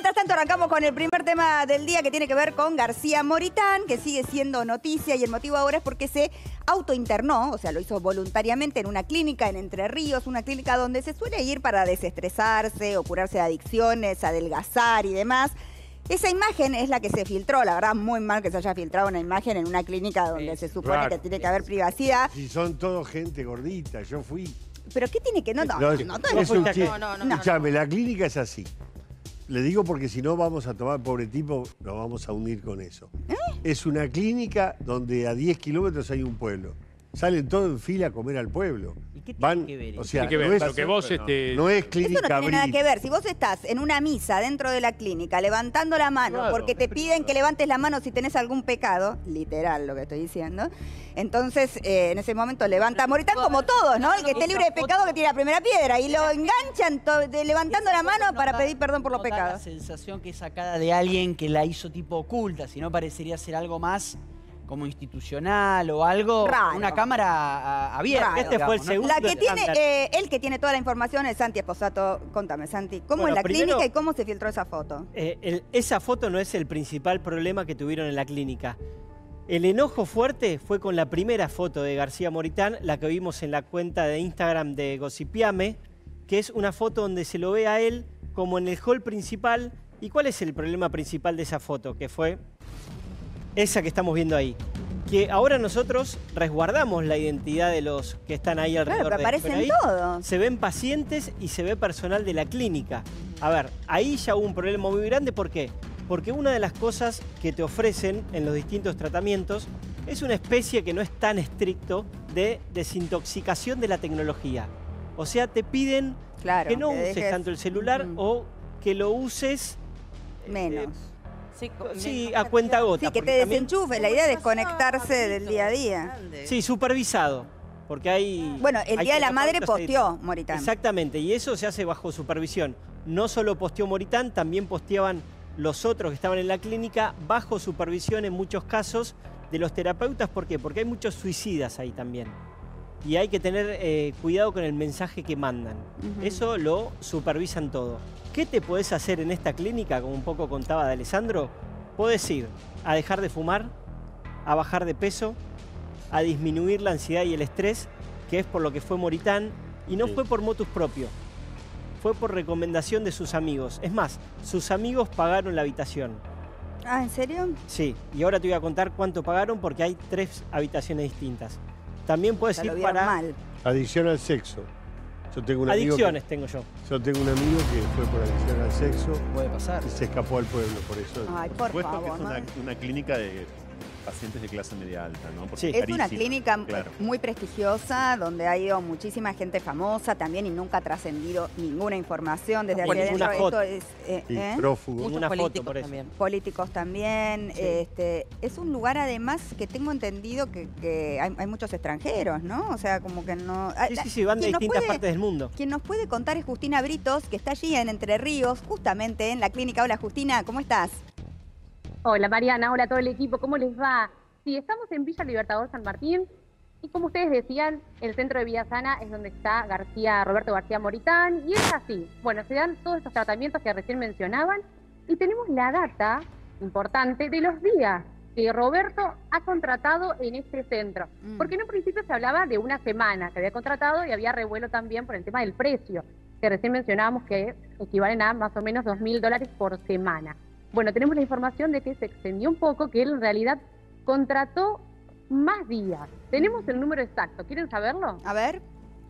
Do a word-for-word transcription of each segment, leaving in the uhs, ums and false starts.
Mientras tanto arrancamos con el primer tema del día que tiene que ver con García Moritán, que sigue siendo noticia y el motivo ahora es porque se autointernó, o sea, lo hizo voluntariamente en una clínica en Entre Ríos, una clínica donde se suele ir para desestresarse o curarse de adicciones, adelgazar y demás. Esa imagen es la que se filtró, la verdad muy mal que se haya filtrado una imagen en una clínica donde se supone claro. que tiene que haber privacidad. Si son todo gente gordita, yo fui. ¿Pero qué tiene que...? No, no, no, no, no, no, es un no, chiste. no, no, no, Escuchame, la clínica es así. Le digo porque si no vamos a tomar, pobre tipo, lo vamos a unir con eso. ¿Eh? Es una clínica donde a diez kilómetros hay un pueblo. Salen todos en fila a comer al pueblo. ¿Y qué tiene Van, que ver? O sea, Tiene que ver, no es, lo que vos, este... no es clínica Eso no tiene nada Brit. que ver. Si vos estás en una misa dentro de la clínica levantando la mano Claro, porque te piden que levantes la mano si tenés algún pecado, literal lo que estoy diciendo, entonces eh, en ese momento levanta a Moritán como todos, ¿no? El que esté libre de pecado que tire la primera piedra y lo enganchan de, levantando la mano para pedir perdón por los no da pecados. la sensación que es sacada de alguien que la hizo tipo oculta, sino parecería ser algo más como institucional o algo, Raro. una cámara a, abierta. Raro. Este fue el segundo. La que tiene, estándar. eh, el que tiene toda la información es Santi Esposato. Contame, Santi, ¿cómo Bueno, es la primero- clínica y cómo se filtró esa foto? Eh, el- esa foto no es el principal problema que tuvieron en la clínica. El enojo fuerte fue con la primera foto de García Moritán, la que vimos en la cuenta de Instagram de Gossipiame, que es una foto donde se lo ve a él como en el hall principal. ¿Y cuál es el problema principal de esa foto? Que fue esa que estamos viendo ahí. Que ahora nosotros resguardamos la identidad de los que están ahí alrededor. Claro, pero de él, pero aparecen ahí todos. se ven pacientes y se ve personal de la clínica. A ver, ahí ya hubo un problema muy grande. ¿Por qué? Porque una de las cosas que te ofrecen en los distintos tratamientos es una especie que no es tan estricto de desintoxicación de la tecnología. O sea, te piden Claro, que no que uses dejes- tanto el celular Ujú. o que lo uses eh, Menos. Sí, sí, a cuenta gota. Sí, que porque te también- desenchufe, la idea es desconectarse del día a día. Sí, supervisado. Porque hay... Bueno, el hay Día de la Madre terapeutas ahí. posteó Moritán. Exactamente, y eso se hace bajo supervisión. No solo posteó Moritán, también posteaban los otros que estaban en la clínica bajo supervisión en muchos casos de los terapeutas. ¿Por qué? Porque hay muchos suicidas ahí también. Y hay que tener eh, cuidado con el mensaje que mandan. Ujú. Eso lo supervisan todo. ¿Qué te podés hacer en esta clínica? Como un poco contaba de Alessandro, podés ir a dejar de fumar, a bajar de peso, a disminuir la ansiedad y el estrés, que es por lo que fue Moritán, y no Sí. fue por motus propio, fue por recomendación de sus amigos. Es más, sus amigos pagaron la habitación. Ah, ¿en serio? Sí, y ahora te voy a contar cuánto pagaron porque hay tres habitaciones distintas. También O puedes sea, lo ir vieron para mal. Adicción al sexo. Yo tengo un amigo adicciones, que, tengo yo. yo tengo un amigo que fue por adicción al sexo Puede pasar. y se escapó al pueblo, por eso. Ay, Por por supuesto favor. que es una, ¿no? una clínica de pacientes de clase media alta, ¿no? Porque Sí. Es una carísima, clínica claro. muy prestigiosa, donde ha ido muchísima gente famosa también y nunca ha trascendido ninguna información desde Tampoco aquí ninguna adentro. foto. Esto es, eh, Y ¿eh? prófugo. Muchos Una foto, políticos por eso. también. Políticos también. Sí. Este, es un lugar además que tengo entendido que, que hay, hay muchos extranjeros, ¿no? O sea, como que no... Sí, sí, sí, van de Quien nos distintas puede- partes del mundo. Quien nos puede contar es Justina Britos, que está allí en Entre Ríos, justamente en la clínica. Hola Justina, ¿cómo estás? Hola Mariana, hola a todo el equipo, ¿cómo les va? Sí, estamos en Villa Libertador San Martín y como ustedes decían, el centro de vida sana es donde está García, Roberto García Moritán y es así. Bueno, se dan todos estos tratamientos que recién mencionaban y tenemos la data importante de los días que Roberto ha contratado en este centro. Mm. Porque en un principio se hablaba de una semana que había contratado y había revuelo también por el tema del precio, que recién mencionábamos que equivalen a más o menos dos mil dólares por semana. Bueno, tenemos la información de que se extendió un poco, que él en realidad contrató más días. Tenemos el número exacto, ¿quieren saberlo? A ver.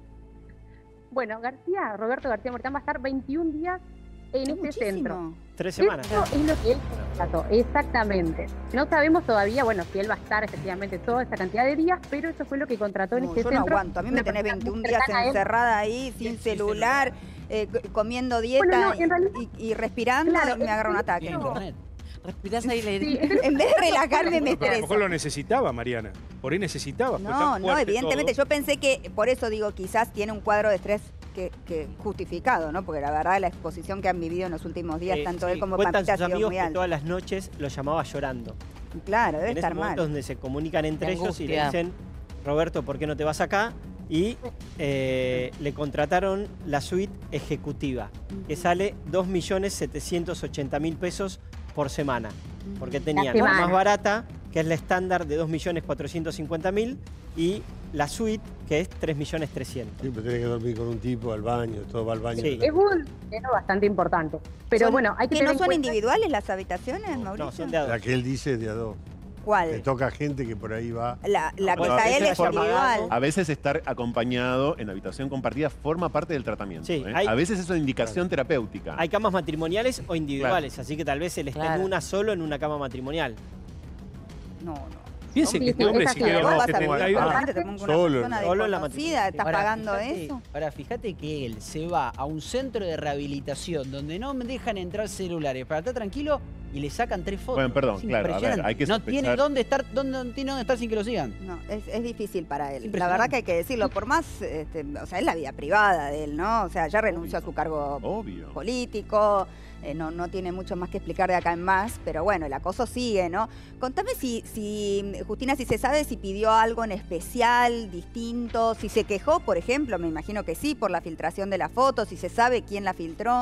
Bueno, García, Roberto García Moritán va a estar veintiún días en Es este muchísimo. centro. Tres semanas. Esto es lo que él contrató, exactamente. No sabemos todavía, bueno, si él va a estar efectivamente toda esa cantidad de días, pero eso fue lo que contrató en No, este yo no centro. aguanto. A mí me Una tenés persona veintiún muy días cercana a él. encerrada ahí, sin celular, eh, c- comiendo dieta Bueno, no, en realidad- y, y respirando Claro, y me agarra un el ataque. Tiene internet. Respirás ahí le Sí, En vez de relajarme me Pero a lo mejor estreso. lo necesitaba, Mariana. Por ahí necesitaba. fue No, tan no, fuerte evidentemente. todo. Yo pensé que, por eso digo, quizás tiene un cuadro de estrés que, que justificado, ¿no? Porque la verdad la exposición que han vivido en los últimos días, Eh, tanto sí, él como cuentan Pampita, ha sus sido amigos muy que alta. todas las noches lo llamaba llorando. Claro, debe En estar esos mal. momentos donde se comunican entre De ellos y le angustia. dicen, Roberto, ¿por qué no te vas acá? y eh, le contrataron la suite ejecutiva, que sale dos millones setecientos ochenta mil pesos por semana, porque tenían la semana. más barata, que es la estándar de dos millones cuatrocientos cincuenta mil, y la suite, que es tres millones trescientos. Siempre tenés que dormir con un tipo al baño, todo va al baño. Sí. Es un dinero bastante importante. Pero Son- bueno, hay que ¿Que tener no en son cuenta- individuales las habitaciones, No, Mauricio? no, son de a dos. La que él dice es de a dos. Le ¿Cuál? toca gente que por ahí va. La, la que Bueno, está a él veces es forma- individual. A veces estar acompañado en habitación compartida forma parte del tratamiento. Sí, ¿eh? hay- A veces es una indicación terapéutica. Hay camas matrimoniales o individuales, así que tal vez él esté Claro. en una solo en una cama matrimonial. No, no. Piense Sí, que sí, este hombre es si así, quedó ¿no? ¿Vos con vas a setenta y dos. aparte te pongo una Solo. persona Solo en la desconocida, ¿estás Ahora, pagando fíjate- eso? Ahora, fíjate que él se va a un centro de rehabilitación donde no me dejan entrar celulares para estar tranquilo y le sacan tres fotos. Bueno, perdón, Es claro, a ver, impresionante. hay que No sospechar- tiene dónde estar, dónde, no tiene dónde estar sin que lo sigan. No, es, es difícil para él. La Impresionante. verdad que hay que decirlo. Por más, este, o sea, es la vida privada de él, ¿no? O sea, ya renunció a su cargo Obvio. político, eh, no, no tiene mucho más que explicar de acá en más, pero bueno, el acoso sigue, ¿no? Contame si, si, Justina, si se sabe si pidió algo en especial, distinto, si se quejó, por ejemplo, me imagino que sí, por la filtración de la foto, si se sabe quién la filtró.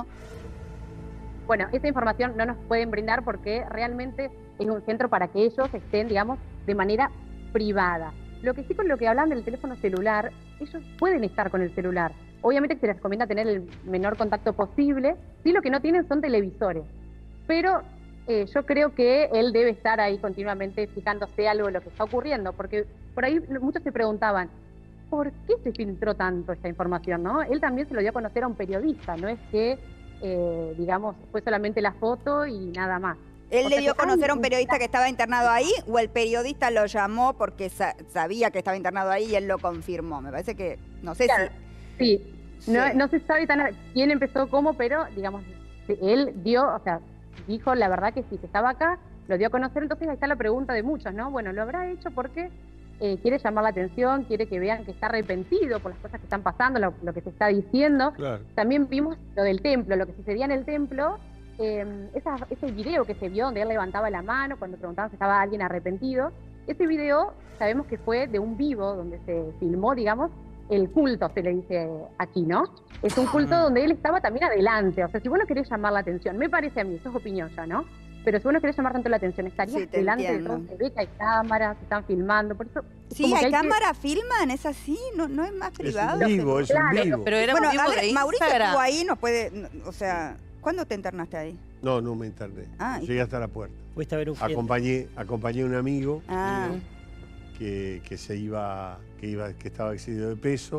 Bueno, esa información no nos pueden brindar porque realmente es un centro para que ellos estén, digamos, de manera privada. Lo que sí, con lo que hablan del teléfono celular, ellos pueden estar con el celular. Obviamente que se les recomienda tener el menor contacto posible. Sí, lo que no tienen son televisores. Pero eh, yo creo que él debe estar ahí continuamente fijándose algo de lo que está ocurriendo, porque por ahí muchos se preguntaban, ¿por qué se filtró tanto esta información, no? Él también se lo dio a conocer a un periodista, no es que, eh, digamos, fue solamente la foto y nada más. ¿Él O le sea dio a que conocer a un hay- periodista que estaba internado ahí o el periodista lo llamó porque sa- sabía que estaba internado ahí y él lo confirmó? Me parece que, no sé Claro, si... Sí, no, Sí. no se sabe tan a- quién empezó cómo, pero digamos, él dio, o sea, dijo la verdad que sí, que estaba acá, lo dio a conocer, entonces ahí está la pregunta de muchos, ¿no? Bueno, lo habrá hecho porque eh, quiere llamar la atención, quiere que vean que está arrepentido por las cosas que están pasando, lo, lo que se está diciendo. Claro. También vimos lo del templo, lo que sucedía en el templo, eh, esa- ese video que se vio donde él levantaba la mano cuando preguntaban si estaba alguien arrepentido. Ese video sabemos que fue de un vivo donde se filmó, digamos, el culto, se le dice aquí, ¿no? Es un culto donde él estaba también adelante. O sea, si vos no querés llamar la atención, me parece a mí, eso es opinión ya, ¿no? Pero si vos no querés llamar tanto la atención, estarías Sí, te delante de entiendo. todo, se ve que hay cámaras, se están filmando, por eso... Sí, como que hay que- cámara, filman, es así, no, no es más Es privado. un vivo, es un Claro, vivo. Pero era Bueno, un vivo a ver, de Mauricio Instagram. estuvo ahí, nos puede, no, o sea, ¿cuándo te internaste ahí? No, no me interné. Ah, y- Llegué hasta la puerta. Fuiste a ver un cliente. Acompañé, acompañé a un amigo Ah, mío que, que se iba, que iba, que estaba excedido de peso.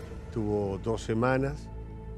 Tuvo dos semanas,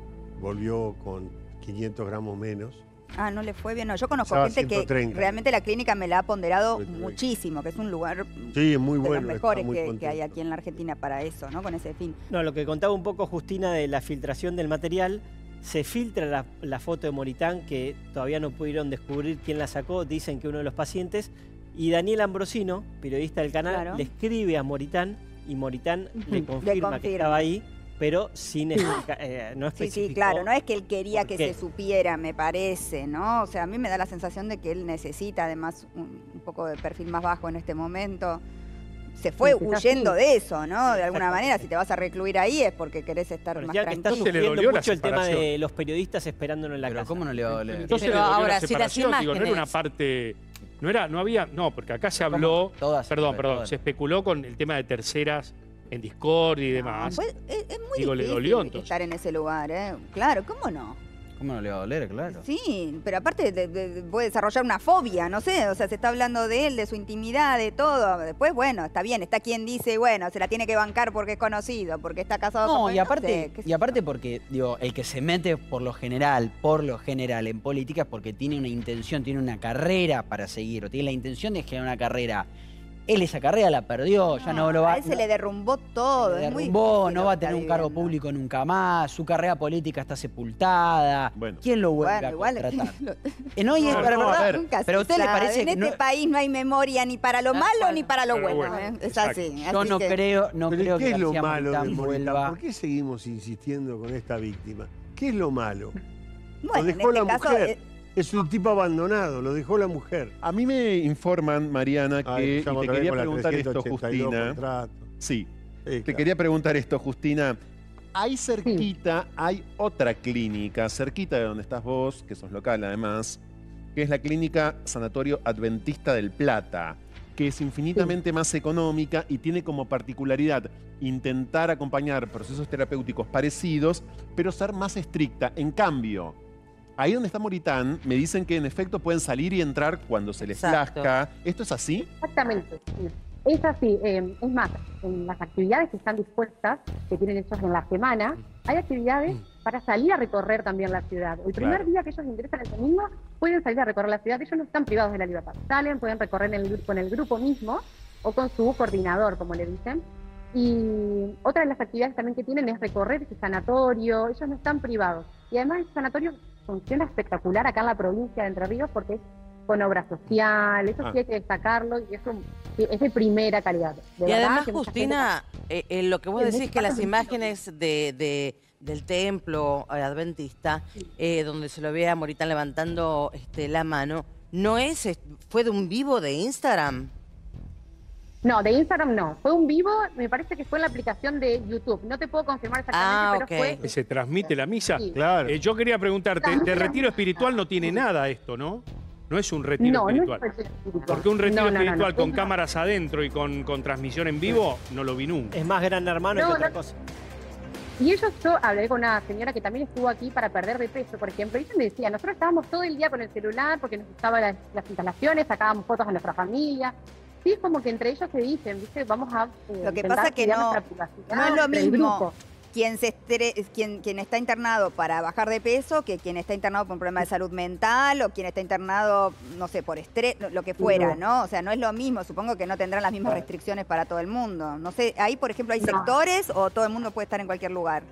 volvió con quinientos gramos menos. ah, no le fue bien. No, yo conozco Pesaba gente ciento que treinta. realmente la clínica me la ha ponderado ciento treinta. muchísimo, que es un lugar Sí, es muy de bueno. los está mejores muy que, que contento. hay aquí en la Argentina para eso, ¿no? Con ese fin. No, lo que contaba un poco Justina de la filtración del material, se filtra la, la foto de Moritán, que todavía no pudieron descubrir quién la sacó, dicen que uno de los pacientes, y Daniel Ambrosino, periodista del canal, Claro. le escribe a Moritán, y Moritán le Le confirma, que confirma. estaba ahí, pero sin explica- eh, no Sí, especificó. sí, claro, no es que él quería por que qué. se supiera, me parece, ¿no? O sea, a mí me da la sensación de que él necesita además un, un poco de perfil más bajo en este momento. Se fue Sí, quizás huyendo sí. de eso, ¿no? De alguna Exactamente. manera, si te vas a recluir ahí es porque querés estar Bueno, más ya que está tranquilo. Se le sufriendo dolió la mucho el tema de separación. los periodistas esperándolo en la Pero casa. ¿cómo no le va a doler? Entonces Pero le dolió ahora, la si las separación, digo, no era una imágenes- parte, no era, no había, no, porque acá se habló, Todas, perdón, perdón, todas. se especuló con el tema de terceras en Discord y demás. Pues, es, es muy Digo, le difícil dolió, entonces. estar en ese lugar, ¿eh? Claro, ¿cómo no? ¿Cómo no le va a doler? Claro. Sí, pero aparte de- de- de- puede desarrollar una fobia, no sé, o sea, se está hablando de él, de su intimidad, de todo. Después, bueno, está bien, está quien dice, bueno, se la tiene que bancar porque es conocido, porque está casado No, con... y aparte, sé, qué sé y aparte yo. porque, digo, el que se mete por lo general, por lo general en política es porque tiene una intención, tiene una carrera para seguir, o tiene la intención de generar una carrera. Él esa carrera la perdió, ya no lo va A él se no- le derrumbó todo, se es muy derrumbó, difícil no lo va que a tener está un cargo viviendo. público nunca más, su carrera política está sepultada. Bueno. ¿Quién lo vuelve Bueno, a igual... contratar? lo- Eh, no, y es No, para no, a verdad, ver. Nunca pero a se usted le sabe. parece en que este no- país no hay memoria ni para lo Tal malo cual. ni para lo Para lo bueno, bueno, ¿eh? Es exacto. así. yo así no que- creo, no Pero creo ¿qué que es lo García malo de Moritán Moritán? vuelva. ¿Por qué seguimos insistiendo con esta víctima? ¿Qué es lo malo? Bueno, lo en dejó este la caso, mujer. eh, Es un tipo abandonado, lo dejó la mujer. A mí me informan, Mariana, que, Ay, y estamos te otra vez quería con la preguntar esto, trescientos ochenta y dos Justina. contrato. Sí, Sí, Te claro. quería preguntar esto, Justina. Hay cerquita, hay otra clínica, cerquita de donde estás vos, que sos local además, que es la clínica Sanatorio Adventista del Plata, que es infinitamente más económica y tiene como particularidad intentar acompañar procesos terapéuticos parecidos, pero ser más estricta. En cambio, ahí donde está Moritán, me dicen que en efecto pueden salir y entrar cuando se les Exacto. plazca. ¿Esto es así? Exactamente, sí. Es así. eh, es más, en las actividades que están dispuestas, que tienen ellos en la semana, hay actividades para salir a recorrer también la ciudad. El primer Claro. día que ellos ingresan el domingo, pueden salir a recorrer la ciudad. Ellos no están privados de la libertad. Salen, pueden recorrer en el gru- con el grupo mismo o con su coordinador, como le dicen. Y otra de las actividades también que tienen es recorrer ese sanatorio. Ellos no están privados. Y además el sanatorio funciona espectacular acá en la provincia de Entre Ríos porque es con obra social. Eso Ah. sí hay que destacarlo y es, un- es de primera calidad. De Y verdad además, que mucha Justina, eh, eh, lo que vos Sí, decís muchos que las casos imágenes de, de- del templo eh, adventista, eh, donde se lo ve a Moritán levantando este, la mano, no es, es- fue de un vivo de Instagram. No, de Instagram no. Fue un vivo, me parece que fue en la aplicación de YouTube. No te puedo confirmar exactamente, Ah, pero ok. fue... Que se transmite la misa. Sí. Claro. Eh, yo quería preguntarte, de retiro espiritual no tiene nada esto, ¿no? No es un retiro No, no es espiritual. retiro espiritual. Porque un retiro No, no, no, no. espiritual con Es- cámaras adentro y con, con transmisión en vivo, no lo vi nunca. Es más gran hermano No, que otra no. cosa. Y ellos, yo hablé con una señora que también estuvo aquí para perder de peso, por ejemplo, y ella me decía, nosotros estábamos todo el día con el celular porque nos gustaban las, las instalaciones, sacábamos fotos a nuestra familia. Sí, es como que entre ellos se dicen, ¿viste? Vamos a... eh, Lo que intentar pasa que cuidar no- nuestra privacidad No es lo entre el mismo grupo. quien, se estre- quien, quien está internado para bajar de peso que quien está internado por un problema de salud mental o quien está internado, no sé, por estrés, lo- lo que fuera, ¿no? O sea, no es lo mismo. Supongo que no tendrán las mismas restricciones para todo el mundo. No sé, ahí, por ejemplo, ¿hay No. sectores o todo el mundo puede estar en cualquier lugar?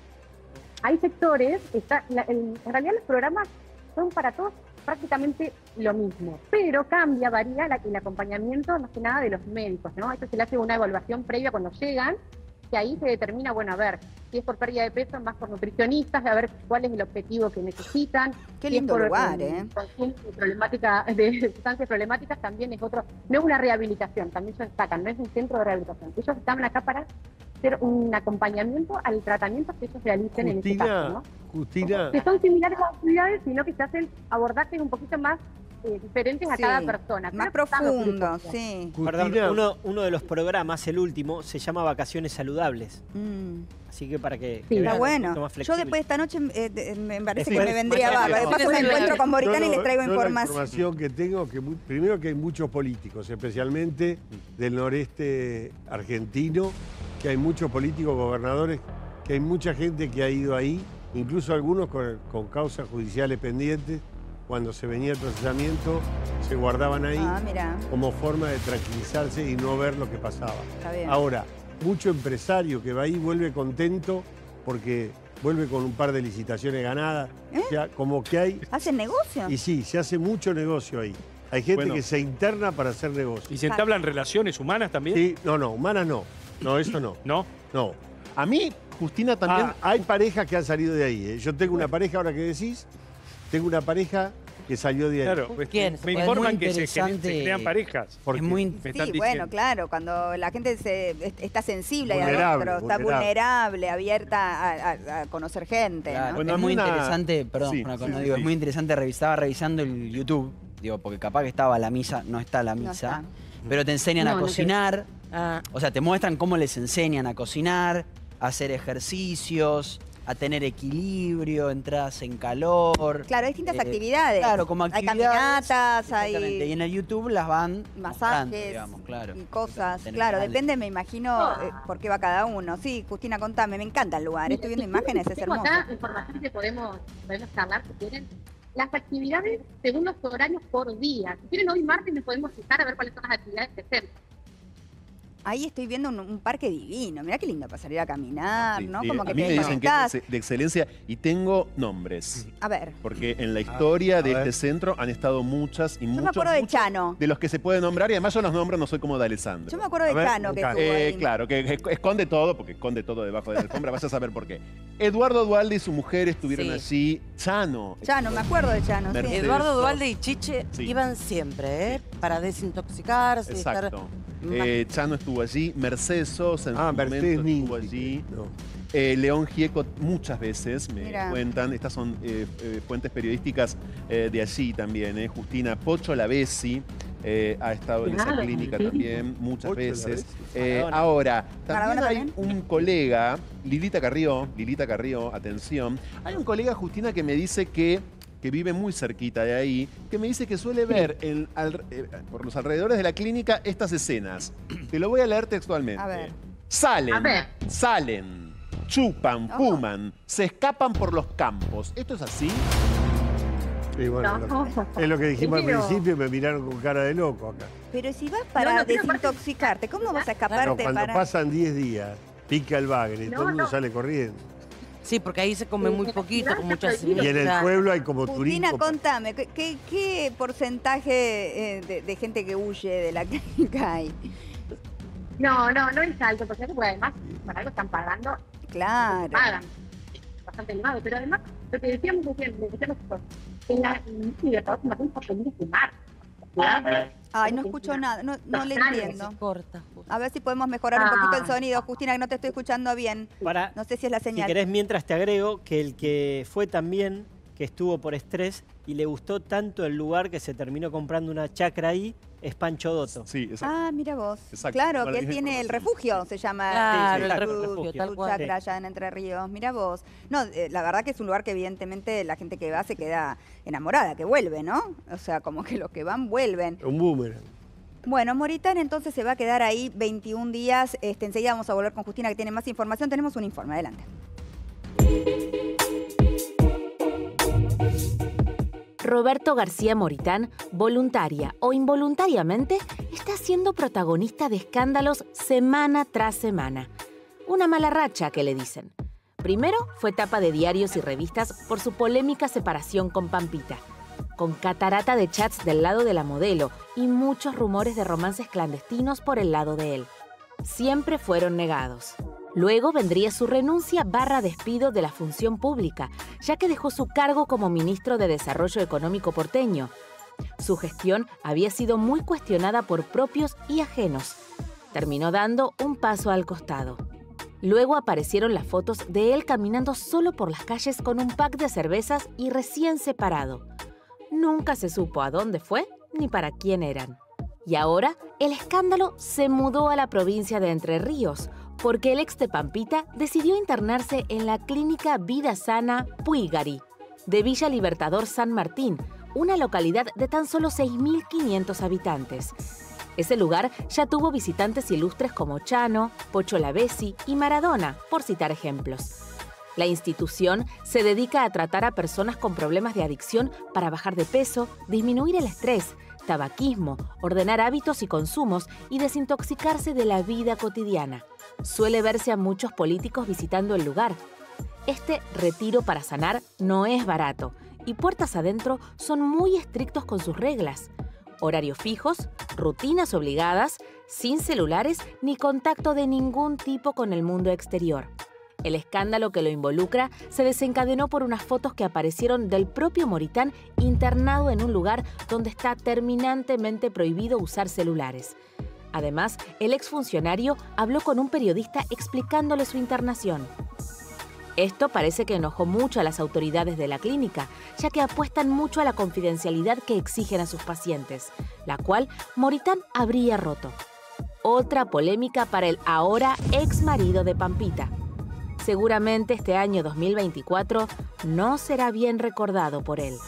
Hay sectores, está, la- el- en realidad los programas son para todos prácticamente lo mismo, pero cambia, varía la- el acompañamiento más que nada de los médicos, ¿no? Esto se le hace una evaluación previa cuando llegan, que ahí se determina, bueno, a ver, si es por pérdida de peso, más por nutricionistas, a ver cuál es el objetivo que necesitan. Qué Si es lindo por, lugar, eh, ¿eh? conciencia y problemática de sustancias problemáticas, también es otro, no es una rehabilitación, también ellos destacan, no es un centro de rehabilitación. Ellos están acá para hacer un acompañamiento al tratamiento que ellos realicen en este caso, Justina, ¿no? Justina, Que son similares a las actividades, sino que se hacen abordajes un poquito más eh, diferentes a Sí, cada persona. Más Pero están los profundo, grupos. sí. Perdón, Justina, uno, uno de los programas, el último, se llama Vacaciones Saludables. Mm. Así que para que, Sí, que está vean, Está un bueno. poquito más Yo flexible. después de esta noche eh, de- me parece Después- que me vendría mañana bárbaro. vamos. Después me Yo encuentro con Moritán y Yo les lo- traigo yo La información. información que tengo, que mu- primero que hay muchos políticos, especialmente del noreste argentino, que hay muchos políticos, gobernadores, que hay mucha gente que ha ido ahí, incluso algunos con, con causas judiciales pendientes. Cuando se venía el procesamiento, se guardaban ahí Ah, mira, como forma de tranquilizarse y no ver lo que pasaba. está bien. Ahora, mucho empresario que va ahí vuelve contento porque vuelve con un par de licitaciones ganadas. ¿Eh? O sea, como que hay... ¿Hacen negocio? Y sí, se hace mucho negocio ahí. Hay gente Bueno. que se interna para hacer negocio. ¿Y se entablan relaciones humanas también? Sí, no, no, humanas no. No, eso no. ¿No? No. A mí, Justina, también... Ah, hay parejas que han salido de ahí. ¿eh? Yo tengo una pareja, ahora que decís, tengo una pareja que salió de ahí. Claro, pues, ¿Quién? me Es informan muy que se, gen- interesante. se crean parejas. ¿Por Es qué? muy Me Sí, están bueno, diciendo. claro, cuando la gente se, est- está sensible ahí Vulnerable, adentro, está vulnerable. vulnerable, abierta a, a- a conocer gente. Claro, ¿no? Bueno, a es mí muy una- interesante, perdón, Sí, Juana, sí, cuando sí, digo, sí. es muy interesante, revis- estaba revisando el YouTube, digo, porque capaz que estaba la misa, no está la No misa, está. pero te enseñan No, a no cocinar, Ah, o sea, te muestran cómo les enseñan a cocinar, a hacer ejercicios, a tener equilibrio, entradas en calor. Claro, hay distintas Eh, actividades. Claro, como Hay actividades. caminatas, Exactamente, y hay en el YouTube las van mostrando, masajes digamos, claro. y cosas. Tenés Claro, canales. depende, me imagino, eh, por qué va cada uno. Sí, Justina, contame, me encanta el lugar. Estoy viendo imágenes, es Tengo hermoso. acá información que podemos, podemos charlar si quieren. Las actividades según los horarios por día. Si quieren, hoy martes nos podemos fijar a ver cuáles son las actividades que hacemos. Ahí estoy viendo un, un parque divino. Mirá qué lindo para salir a caminar, Sí, ¿no? sí, Como a que mí te me dicen que es desconectás. de, de excelencia y tengo nombres. A ver, Porque en la historia a de ver. este centro han estado muchas y yo muchos, me acuerdo de muchos Chano. de los que se pueden nombrar y además yo los nombro, no soy como de Alessandro. Yo me acuerdo de A ver, Chano que Chano. estuvo Eh, ahí. claro, que es- esconde todo, porque esconde todo debajo de la alfombra, vas a saber por qué. Eduardo Dualde y su mujer estuvieron Sí. allí. Chano. Chano, me acuerdo de Chano, sí. Mercedes. Eduardo Sos. Dualde y Chiche Sí. iban siempre, ¿eh? Para desintoxicarse y estar Exacto. más Eh, Chano estuvo allí, Mercedes Sosa en Ah, su Mercedes momento estuvo Ninti. allí. No. Eh, León Gieco muchas veces me Mirá. cuentan, estas son eh, eh, fuentes periodísticas eh, de allí también. Eh. Justina Pocho Lavesi eh, ha estado en esa Claro, clínica sí. también muchas Pocho veces. Lavesi. Eh, Maradona. ahora, también Maradona hay también. un colega, Lilita Carrió, Lilita Carrió, atención, hay un colega, Justina, que me dice que que vive muy cerquita de ahí, que me dice que suele ver en- al- eh, por los alrededores de la clínica estas escenas. Te lo voy a leer textualmente. A ver. Salen, A ver. salen, chupan, Ojo. fuman, se escapan por los campos. ¿Esto es así? Y bueno, No. lo- es lo que dijimos Pero- al principio y me miraron con cara de loco acá. Pero si vas para No, no, pero aparte- desintoxicarte, ¿cómo vas a Pero escaparte cuando para...? pasan diez días, pica el bagre y No, todo el mundo no. sale corriendo. Sí, porque ahí se come muy poquito, con muchas Y en el Y en el semillas. pueblo hay como Justina, turismo. contame, ¿qué, qué- qué porcentaje eh, de, de gente que huye de la clínica hay? No, no, no es alto, porque bueno, además para algo están pagando, Claro. pagan. Bastante elevado, pero además, lo que decíamos recién, lo que decíamos nosotros, en la libertad se un papel de fumar. Ay, no escucho nada, no, no le Nadie entiendo. Se corta. A ver si podemos mejorar un poquito el Ah. sonido. Justina, que no te estoy escuchando bien. Para, No sé si es la si señal. querés, mientras te agrego que el que fue también, que estuvo por estrés y le gustó tanto el lugar que se terminó comprando una chacra ahí, es Pancho Dotto. Sí, exacto. Ah, mira vos. Exacto. Claro, Vale, que él bien tiene el conocido. refugio, se llama. Claro, el su- refugio, su tal cual. chacra allá en Entre Ríos. Mira vos. No, eh, la verdad que es un lugar que evidentemente la gente que va se queda enamorada, que vuelve, ¿no? O sea, como que los que van vuelven. Un boomerang. Bueno, Moritán entonces se va a quedar ahí veintiún días. Este, enseguida vamos a volver con Justina que tiene más información. Tenemos un informe, adelante. Roberto García Moritán, voluntaria o involuntariamente, está siendo protagonista de escándalos semana tras semana. Una mala racha, que le dicen. Primero fue tapa de diarios y revistas por su polémica separación con Pampita, con catarata de chats del lado de la modelo y muchos rumores de romances clandestinos por el lado de él. Siempre fueron negados. Luego vendría su renuncia barra despido de la función pública, ya que dejó su cargo como ministro de Desarrollo Económico porteño. Su gestión había sido muy cuestionada por propios y ajenos. Terminó dando un paso al costado. Luego aparecieron las fotos de él caminando solo por las calles con un pack de cervezas y recién separado. Nunca se supo a dónde fue ni para quién eran. Y ahora, el escándalo se mudó a la provincia de Entre Ríos, porque el ex de Pampita decidió internarse en la clínica Vida Sana Puigari, de Villa Libertador San Martín, una localidad de tan solo seis mil quinientos habitantes. Ese lugar ya tuvo visitantes ilustres como Chano, Pocho Lavesi y Maradona, por citar ejemplos. La institución se dedica a tratar a personas con problemas de adicción para bajar de peso, disminuir el estrés, tabaquismo, ordenar hábitos y consumos y desintoxicarse de la vida cotidiana. Suele verse a muchos políticos visitando el lugar. Este retiro para sanar no es barato y puertas adentro son muy estrictos con sus reglas. Horarios fijos, rutinas obligadas, sin celulares ni contacto de ningún tipo con el mundo exterior. El escándalo que lo involucra se desencadenó por unas fotos que aparecieron del propio Moritán internado en un lugar donde está terminantemente prohibido usar celulares. Además, el exfuncionario habló con un periodista explicándole su internación. Esto parece que enojó mucho a las autoridades de la clínica, ya que apuestan mucho a la confidencialidad que exigen a sus pacientes, la cual Moritán habría roto. Otra polémica para el ahora ex marido de Pampita. Seguramente este año dos mil veinticuatro no será bien recordado por él.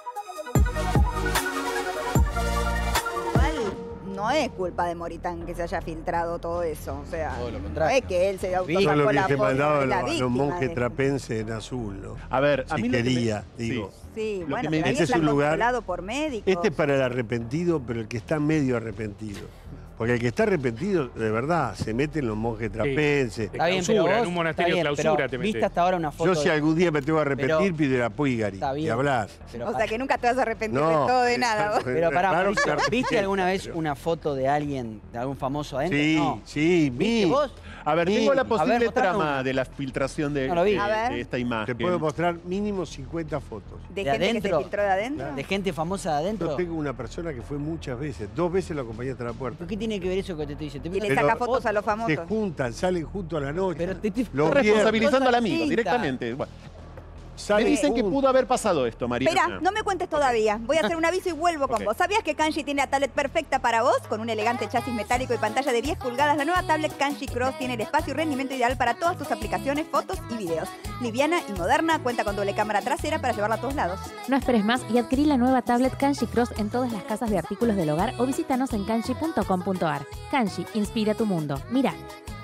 Igual no es culpa de Moritán que se haya filtrado todo eso. O sea, Todo lo no contrario. es que él se Yo autosacó lo la hubiese foto, mandado a es la los, a los víctima monjes de- trapenses en azul, ¿no? A ver, a Si mí lo que me- quería, digo. Sí. Sí, Lo bueno, que me- pero ahí Este es está un lugar- controlado por médicos. Este es para el arrepentido, pero el que está medio arrepentido. Porque el que está arrepentido, de verdad, se mete en los monjes trapenses. Está bien, Clausura, pero vos, en un monasterio está bien, de clausura pero te metés. viste hasta ahora una foto. Yo si de- algún día me tengo que arrepentir, Pero- pido la Puigari Está y bien. hablar. pero O sea, que nunca te vas a arrepentir de No, todo de nada. vos. Pero pará, Claro, Mauricio, claro. ¿viste alguna vez una foto de alguien, de algún famoso adentro? Sí, No. sí, ¿Viste vi. vos? A ver, Sí. tengo la A ver, posible mostrame trama una. de la filtración de, No lo vi. de- A ver. de esta Te imagen. puedo mostrar mínimo cincuenta fotos. ¿De, ¿De gente que se adentro? filtró de adentro? De gente famosa de adentro. Yo tengo una persona que fue muchas veces, dos veces lo acompañé hasta la puerta. ¿Pero qué tiene que ver eso que te estoy diciendo? Y le Pero- saca fotos a los Se famosos. juntan, salen juntos a la noche. Pero te estoy Los Responsabilizando al amigo Cosas directamente. Bueno, me Salen dicen que juntos. pudo haber pasado esto, Mariana. Espera, no me cuentes todavía. Voy a hacer un aviso y vuelvo con Ok. vos. ¿Sabías que Kanji tiene la tablet perfecta para vos? Con un elegante chasis metálico y pantalla de diez pulgadas, la nueva tablet Kanji Cross tiene el espacio y rendimiento ideal para todas tus aplicaciones, fotos y videos. Liviana y moderna, cuenta con doble cámara trasera para llevarla a todos lados. No esperes más y adquirí la nueva tablet Kanji Cross en todas las casas de artículos del hogar o visítanos en kanji punto com punto ar. Kanji, inspira tu mundo. Mira.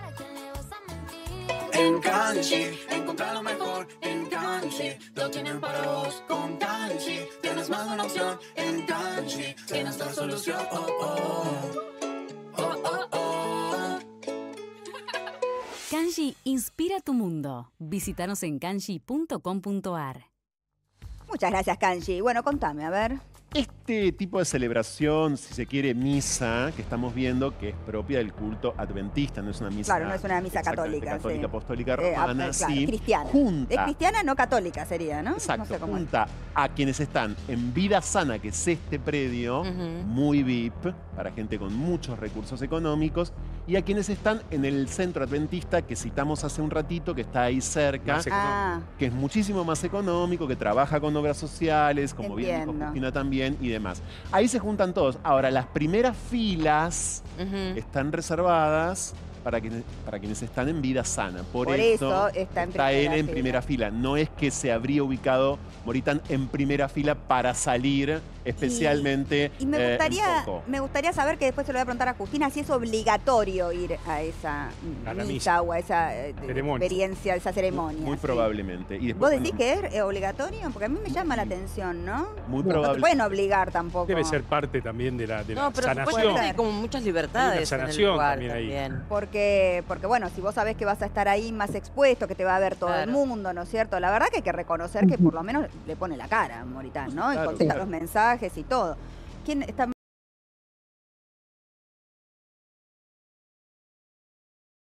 En Kanji, encontrar lo mejor en Kanji, lo tienen para vos con Kanji, tienes más de una opción en Kanji, tienes la solución, oh, oh, oh, oh, oh. Kanji inspira tu mundo. Visítanos en kanji punto com punto ar. Muchas gracias, Kanji. Bueno, contame, a ver. Este tipo de celebración, si se quiere, misa, que estamos viendo que es propia del culto adventista, no es una misa. Claro, no es una misa exactamente católica, católica, sí. apostólica Eh, ah, romana, claro, sí. cristiana. Junta. Es cristiana, no católica sería, ¿no? Exacto, No sé cómo es. junta a quienes están en Vida Sana, que es este predio, Ujú. muy V I P, para gente con muchos recursos económicos, y a quienes están en el centro adventista que citamos hace un ratito, que está ahí cerca, Más económico. Ah, que es muchísimo más económico, que trabaja con obras sociales, como bien dijo Entiendo. Justina también, y demás. Ahí se juntan todos. Ahora, las primeras filas Ujú. están reservadas para quienes, para quienes están en Vida Sana. Por, Por eso está en él primera en fila. primera fila. No es que se habría ubicado Moritán en primera fila para salir especialmente y me eh, en gustaría, foco. me gustaría saber, que después se lo voy a preguntar a Justina, si es obligatorio ir a esa A la misa, misa. o a esa eh, Ceremonia. experiencia, esa ceremonia. Muy sí. probablemente. Y ¿Vos después, decís que es eh, obligatorio? Porque a mí me llama la atención, ¿no? Muy No te probable. pueden obligar tampoco. Debe ser parte también de la, de la No, pero sanación. supuestamente hay como muchas libertades en el sanación lugar también ahí. también. Porque, porque, bueno, si vos sabés que vas a estar ahí más expuesto, que te va a ver todo el Claro. mundo, ¿no es cierto? La verdad que hay que reconocer que por lo menos le pone la cara a Moritán, ¿no? Y Claro, contesta claro. los mensajes y todo. ¿Quién está